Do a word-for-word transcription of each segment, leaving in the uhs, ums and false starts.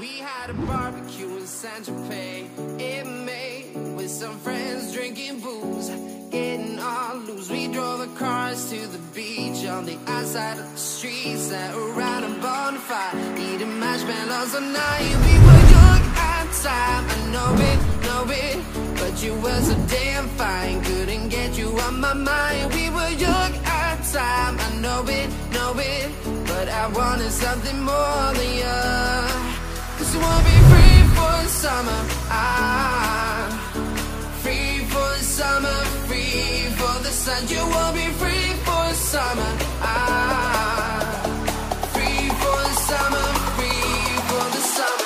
We had a barbecue in Saint Tropez in May, with some friends drinking booze, getting all loose. We drove the cars to the beach on the outside of the street, sat around a bonfire, eating marshmallows all night. We were young at the time, I know it, know it, but you were so damn fine, couldn't get you on my mind. We were young at the time, I know it, know it, but I wanted something more than you. Cause you wanna be free for the summer, ah, free for the summer, free for the sun. You wanna be free for the summer, ah, free for the summer, free for the summer.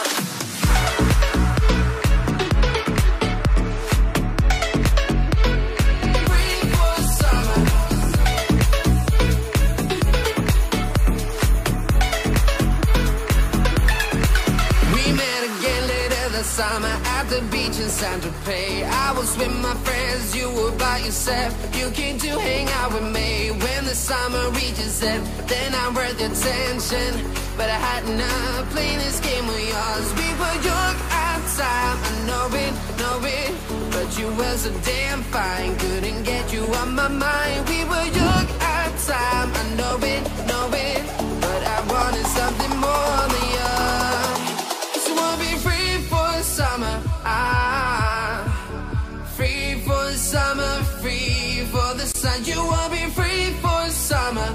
Free for the summer. We met again later that summer at the beach in Saint Tropez. I was with my friends, you were by yourself. You came to hang out with me. When the summer reaches end, then I'm worth your attention. But I had enough playing this game with yours. We were young at the time, I know it, know it, but you were so damn fine, couldn't get you on my mind. We were young at the time, I know it, know it, but I wanted something more than you. Cause you wanna be free for the summer, ah, free for the summer, free for the sun. You wanna be free for the summer,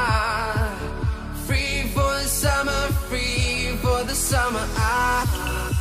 ah, free for the summer, free for the summer, ah.